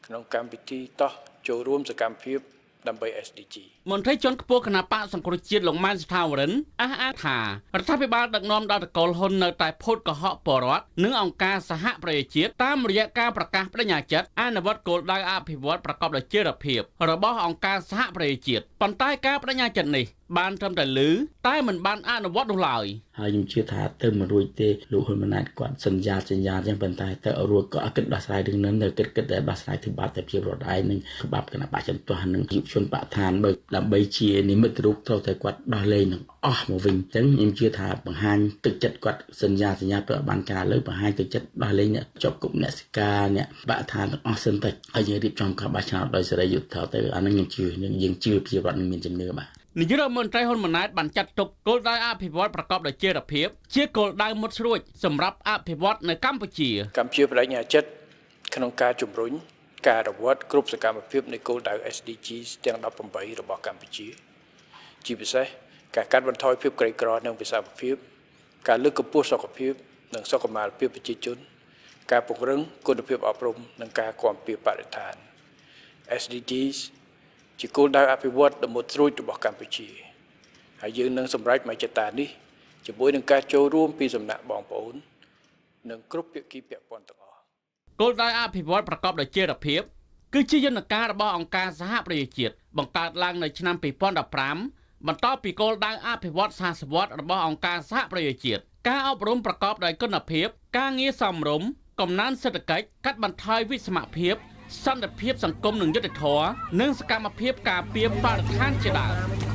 ក្នុងកម្មវិធីតោះចូលរួមសកម្មភាពដើម្បី SDG មន្ត្រីជាន់ខ្ពស់គណៈបកសង្គ្រោះជាតិលោកម៉ែនស្ថាវរិនអះអាងថារដ្ឋាភិបាលដឹកនាំដោយតកូលហ៊ុននៅតែភូតកុហកពលរដ្ឋនិងអង្គការសហប្រជាជាតិតាមរយៈការប្រកាសបដិញ្ញាចិត្តអនុវត្តគោលដៅអភិវឌ្ឍប្រកបដោយចីរភាពរបស់អង្គការសហប្រជាជាតិប៉ុន្តែការបដិញ្ញាចិត្តនេះបានត្រឹមតែឮតែមិនបានអនុវត្តនោះឡើយហើយខ្ញុំជឿថាទៅមិនរួចទេលោកហ៊ុនម៉ាណែតគាត់សន្យាចឹងប៉ុន្តែទៅរួចក៏អត់គិតដោះស្រាយរឿងនឹងនៅគិតតែដោះស្រាយទៅបាត់តែភាពរត់ឯងនឹងច្បាប់គណៈបច្ចុប្បន្ននឹងយុវជនបកឋានដើម្បីជានិមិត្តរូបត្រូវតែគាត់ដោះលែងនឹងអស់មកវិញអញ្ចឹងខ្ញុំជឿថាបង្ហាញទឹកចិត្តគាត់សន្យាទៅបានការលើបង្ហាញទឹកចិត្តដោះលែងអ្នកជាប់គុកអ្នកសិកាអ្នកបកឋានទាំងអស់សិនទៅហើយយើងរៀបចំការបោះឆ្នោតដោយសេរីយុត្តិធម៌ទៅអានឹងខ្ញុំជឿយើងជឿភាពរដ្ឋនឹងមានជំនឿបាទនាយករដ្ឋមន្ត្រីហ៊ុនម៉ាណែតបានចាត់ទុកគោលដៅអភិវឌ្ឍប្រកបដោយចីរភាពជាគោលដៅមុតស្រួចសម្រាប់អភិវឌ្ឍនៅកម្ពុជាកម្ពុជាបដិញ្ញាចិត្តក្នុងការជំរុញការអនុវត្តគ្រប់សកម្មភាពនៃគោលដៅ SDGs ទាំង18របស់កម្ពុជាជាពិសេសការកាត់បន្ថយភាពក្រីក្រនិងវិសាលភាពការលើកកម្ពស់សុខភាពនិងសុខុមាលភាពប្រជាជនការពង្រឹងគុណភាពអប់រំនិងការគាំពារបរិស្ថាន SDGs ជាគោលដៅអភិវឌ្ឍដ៏មុតស្រួចរបស់កម្ពុជាហើយយើងនឹងសម្រេចមជ្ឈត្តនេះជាមួយនឹងការចូលរួមពីសំណាក់បងប្អូននិងគ្រប់ភាគីពាក់ព័ន្ធទាំងអស់គោលដៅអភិវឌ្ឍប្រកបដោយចីរភាពគឺជាយន្តការរបស់អង្គការសហប្រជាជាតិបង្កើតឡើងនៅឆ្នាំ2015បន្តពីគោលដៅអភិវឌ្ឍសហសវត្តរបស់អង្គការសហប្រជាជាតិការអប់រំប្រកបដោយគុណភាពការងារសមរម្យកំណើនសេដ្ឋកិច្ចកាត់បន្ថយវិសមភាពសន្តិភាពសង្គមនិងយុត្តិធម៌និងសកម្មភាពការពារបរិស្ថានជាដើម